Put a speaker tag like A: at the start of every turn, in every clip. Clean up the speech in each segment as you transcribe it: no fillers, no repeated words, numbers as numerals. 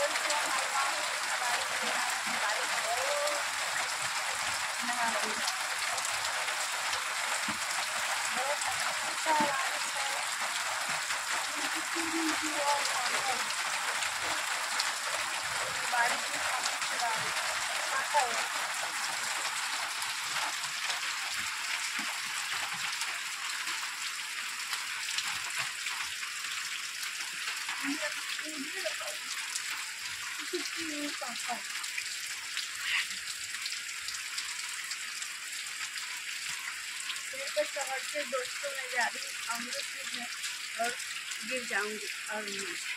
A: शहर से दोस्तों में जा रही अमृत में और गिर जाऊंगी और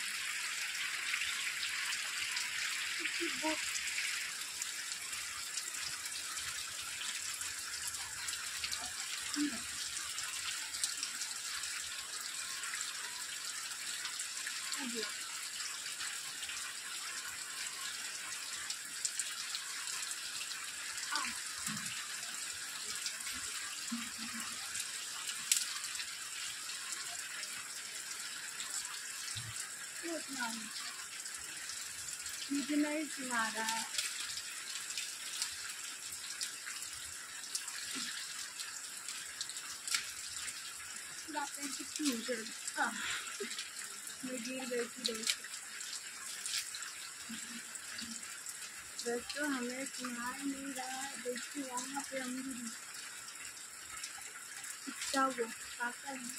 A: मुझे नहीं सुना रहा है। मैं गिर गई थी दोस्तों, हमें सुना नहीं रहा है। देखिए वहाँ पे हम वो काका है।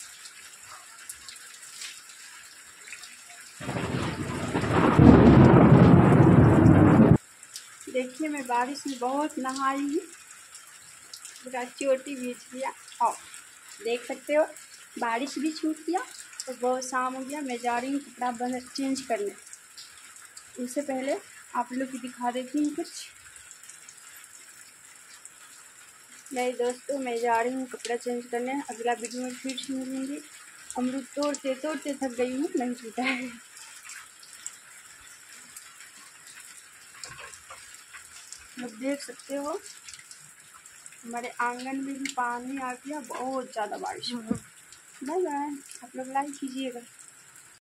A: देखिए मैं बारिश में बहुत नहाई हूँ, पूरा चोटी भीग गया। और देख सकते हो बारिश भी छूट गया और बहुत शाम हो गया। मैं जा रही हूँ कपड़ा बंद चेंज करने। उससे पहले आप लोग की दिखा देती हूँ कुछ। नहीं दोस्तों, मैं जा रही हूँ कपड़ा चेंज करने। अगला वीडियो में फिर से मिलूँगी। अमरूद तोड़ते तोड़ते थक गई हूँ, नहीं छूटा है। आप देख सकते हो हमारे आंगन में भी पानी आ गया, बहुत ज़्यादा बारिश हो रहा है। बाय बाय, आप लोग लाइक कीजिएगा।